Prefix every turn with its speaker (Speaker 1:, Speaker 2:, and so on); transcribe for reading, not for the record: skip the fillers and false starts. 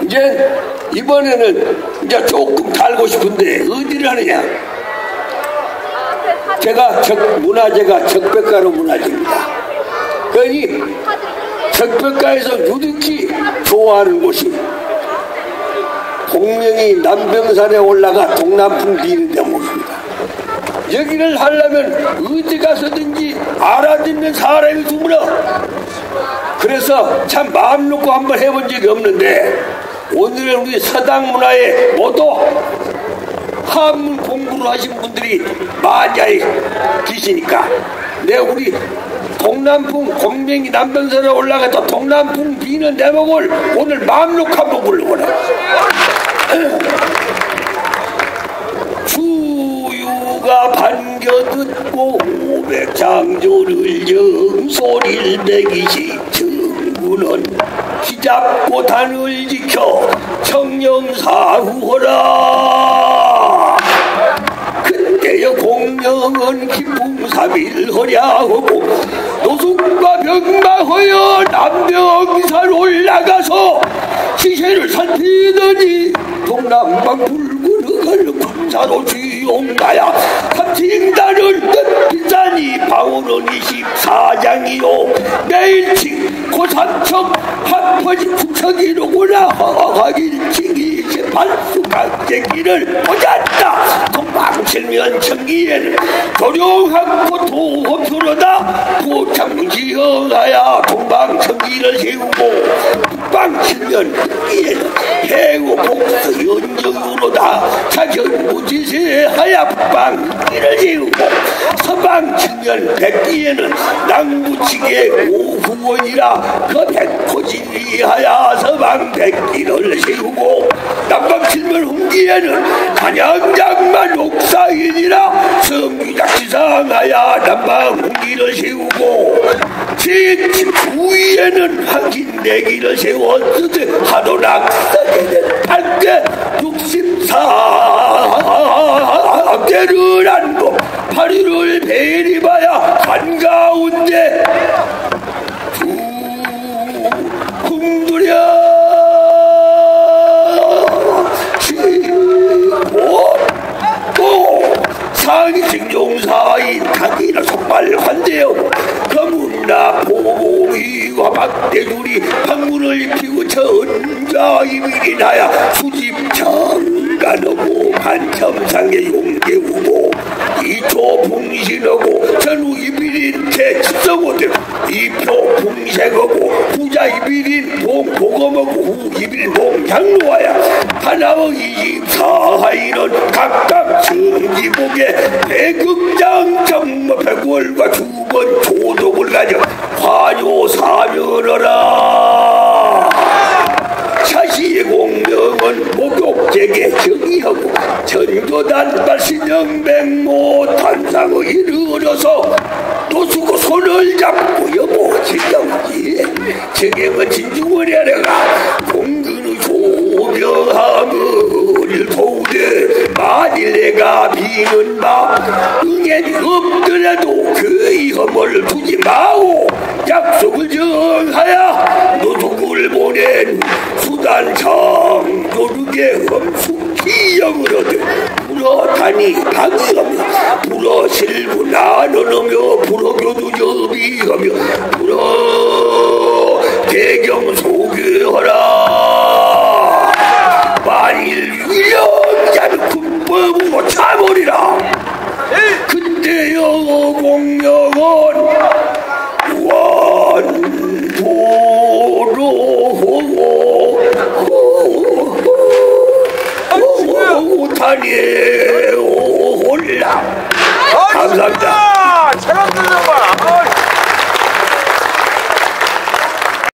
Speaker 1: 이제 이번에는 이제 조금 달고 싶은데 어디를 하느냐? 제가 문화재가 적벽가로 문화재입니다. 그러니 적벽가에서 유득히 좋아하는 곳이 공명이 남병산에 올라가 동남풍 비는 대목입니다. 여기를 하려면 어디 가서든지 알아듣는 사람이 드물어. 그래서 참 마음 놓고 한번 해본 적이 없는데 오늘은 우리 서당 문화에 모두 한문 공부를 하신 분들이 많이 계시니까 내가 우리 동남풍 공명이 남병산에 올라가서 동남풍 비는 대목을 오늘 마음 놓고 한번 부르거라. 주유가 반겨듣고 500장조를 정소리를 매기시 정군은 기잡고 단을 지켜 청령사후하라. 그때여 공명은 기풍사비를 허랴하고 노숙과 병마하여 남병산 올라가서 시세를 살피더니 동남방 붉은 흑을 군사로 쥐용가야 삼칭단을 뜻비싸니 방울은 24장이요 매일칭 고삼척 한퍼지 구척이로구나 하길칭이 18수각제기를 보았다. 동방칠면 청기에는 도룡하고 도호표로다 고창지형하야 동방청기를 세우고 북방칠면 청기에는 해고 복수 연정으로다 자전무지세하야 북방청기를 세우고 서방칠면 백기에는 낭부치게 오후원이라 그 백호지리하야 서방백기를 세우고 남방칠면 흥기에는 간양장만 옥사인이라 성유작지상하야 남방흥기를 세우고 제7부위에는 확인내기를 세웠으되 하도낙서에는 8대 64대를 안고 8위를 베리봐야 한가운데 궁두려 상징용사인 각이나 속발환대요 거문나 보위와 박대줄이 방문을 입히고 전자이밀이나야 수집장간하고 반첨상의 용계우고 이초 풍신하고 전우이밀인 대집성호들 이표 풍색하고 부자 이밀인 봉고검하고 후이밀 봉향로와야 하나의 24하인은 각각 승기복에 백극장 정모 백월과 주번 조독을 가져 화조 사면하라. 차시의 공명은 목욕제게 정의하고 전교단 발신영백모 단상의 이르러서 노수고 손을 잡고 여보 진정지 정행은 진중원이 하려가 공근의 조명함을 도우되 만일 내가 비는 바 응애니 없더라도 그의 허물을 두지 마오. 약속을 정하야 노숙을 보낸 수단 창조르게 험숙히 영으로들 불어다니 방위하며 불어실부 나누며 불어교도 저비하며 불어 대경 소개하라. 만일 유령자는 군법으로 차버리라. 그때여 공명은 원도로 다니에 올라. 감사합니다.